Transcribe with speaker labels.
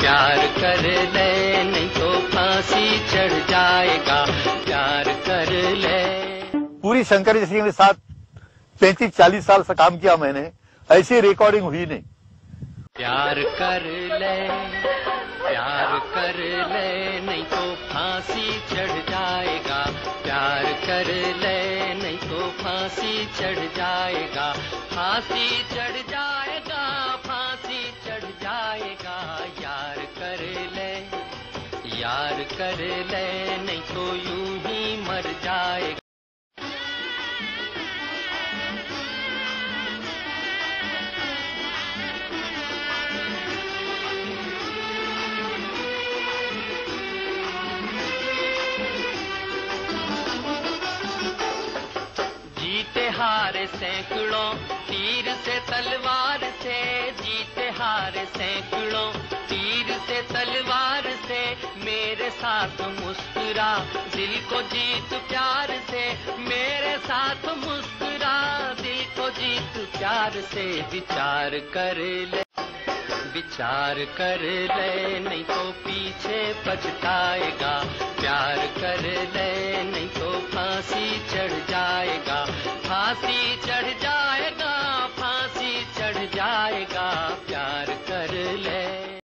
Speaker 1: प्यार कर ले नहीं तो फांसी चढ़ जाएगा, प्यार कर ले।
Speaker 2: पूरी शंकर जयसिंह के साथ 35-40 साल से काम किया मैंने, ऐसी रिकॉर्डिंग हुई नहीं।
Speaker 1: प्यार कर ले, प्यार कर ले नहीं तो फांसी चढ़ जाएगा, प्यार कर ले नहीं तो फांसी चढ़ जाएगा, फांसी चढ़ जाएगा, फांसी चढ़ जाएगा। यार कर ले, यार कर ले नहीं तो यूं ही मर जाएगा। जीते हारे सैकड़ों तीर से तलवार से, जीते हारे सैकड़ों तीर से तलवार से, मेरे साथ मुस्कुरा दिल को जीत प्यार से, मेरे साथ मुस्कुरा दिल को जीत प्यार से। विचार कर ले, विचार कर ले नहीं तो पीछे पछताएगा, प्यार कर ले नहीं तो फांसी चढ़ जाएगा, फांसी